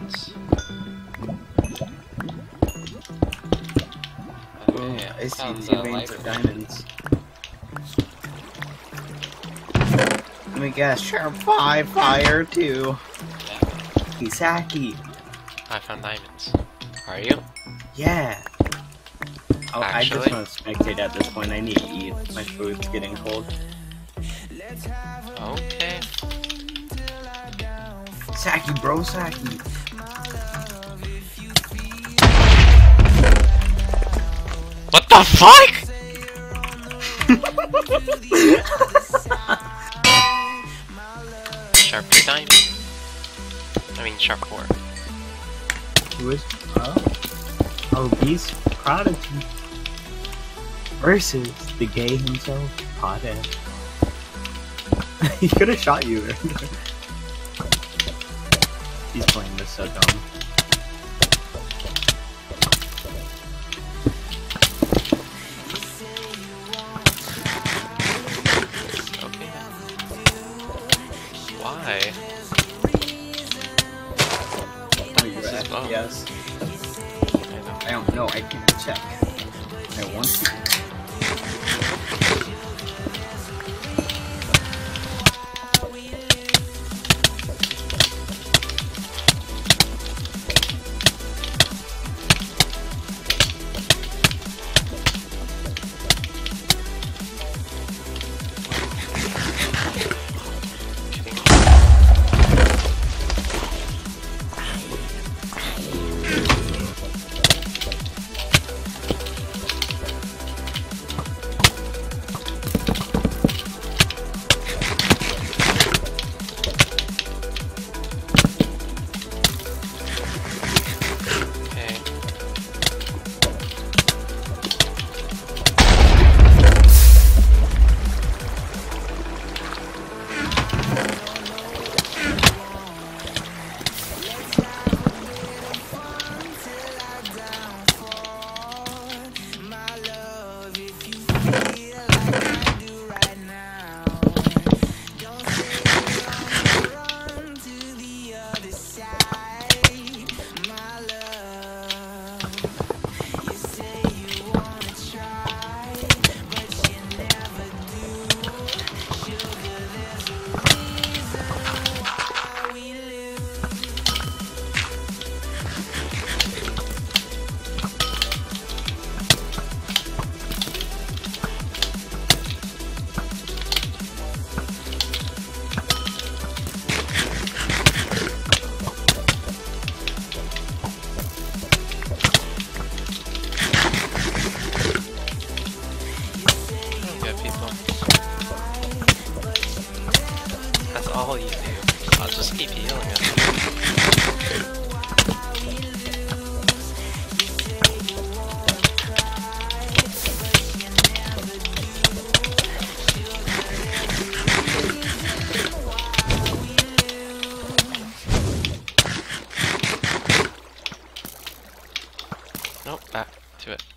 diamonds. Oh, I see found 2 the veins of library. diamonds. Let me guess, sharp 5, fire 2. Yeah, Kisaki. I found diamonds. Are you? Yeah. Oh, I just Actually? want to spectate at this point. I need to eat. My food's getting cold. Okay. Saki, bro, Saki. What the fuck?! Sharp 2 diamond. I mean sharp 4. Who is? Oh, Beast Prodigy. Versus the gay himself, Pothead. He could have shot you. He's playing this so dumb. Okay. Why? Oh, you're This is at low. yes. I know. I don't know. I can't check. I want to. Okay. Good people. That's all you do. I'll just keep healing it. Nope, back to it.